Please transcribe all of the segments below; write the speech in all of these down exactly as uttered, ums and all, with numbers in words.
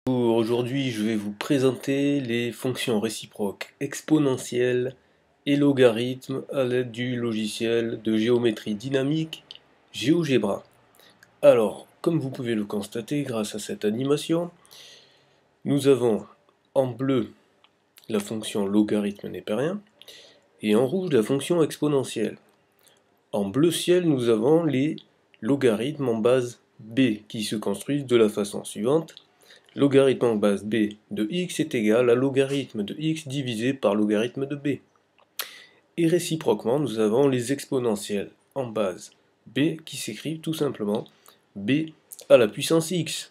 Aujourd'hui, je vais vous présenter les fonctions réciproques exponentielles et logarithmes à l'aide du logiciel de géométrie dynamique GeoGebra. Alors, comme vous pouvez le constater grâce à cette animation, nous avons en bleu la fonction logarithme népérien et en rouge la fonction exponentielle. En bleu ciel, nous avons les logarithmes en base b qui se construisent de la façon suivante. Logarithme en base b de x est égal à logarithme de x divisé par logarithme de b. Et réciproquement, nous avons les exponentielles en base b qui s'écrivent tout simplement b à la puissance x.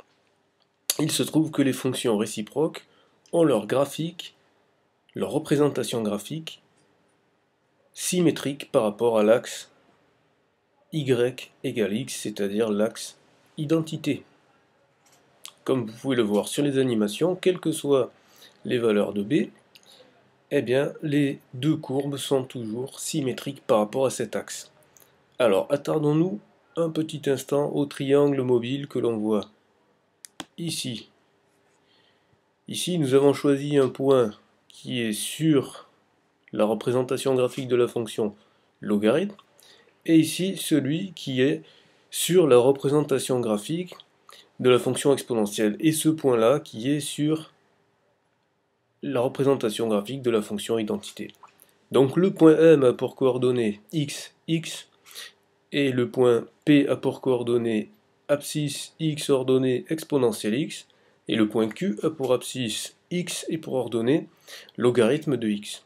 Il se trouve que les fonctions réciproques ont leur graphique, leur représentation graphique symétrique par rapport à l'axe y égale x, c'est-à-dire l'axe identité. Comme vous pouvez le voir sur les animations, quelles que soient les valeurs de b, eh bien, les deux courbes sont toujours symétriques par rapport à cet axe. Alors, attardons-nous un petit instant au triangle mobile que l'on voit ici. Ici, nous avons choisi un point qui est sur la représentation graphique de la fonction logarithme, et ici, celui qui est sur la représentation graphique de la fonction exponentielle, et ce point-là qui est sur la représentation graphique de la fonction identité. Donc le point M a pour coordonnées x, x, et le point P a pour coordonnées abscisse x ordonnée exponentielle x, et le point Q a pour abscisse x et pour ordonnée logarithme de x.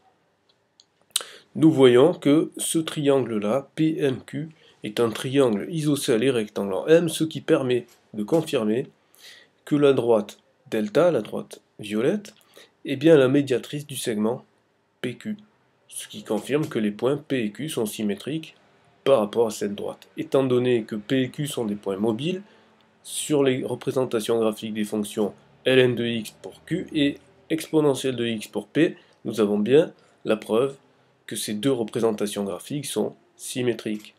Nous voyons que ce triangle-là, P M Q, est un triangle isocèle et rectangle en M, ce qui permet de confirmer que la droite delta, la droite violette, est bien la médiatrice du segment P Q, ce qui confirme que les points P et Q sont symétriques par rapport à cette droite. Étant donné que P et Q sont des points mobiles, sur les représentations graphiques des fonctions ln de x pour Q et exponentielle de x pour P, nous avons bien la preuve que ces deux représentations graphiques sont symétriques.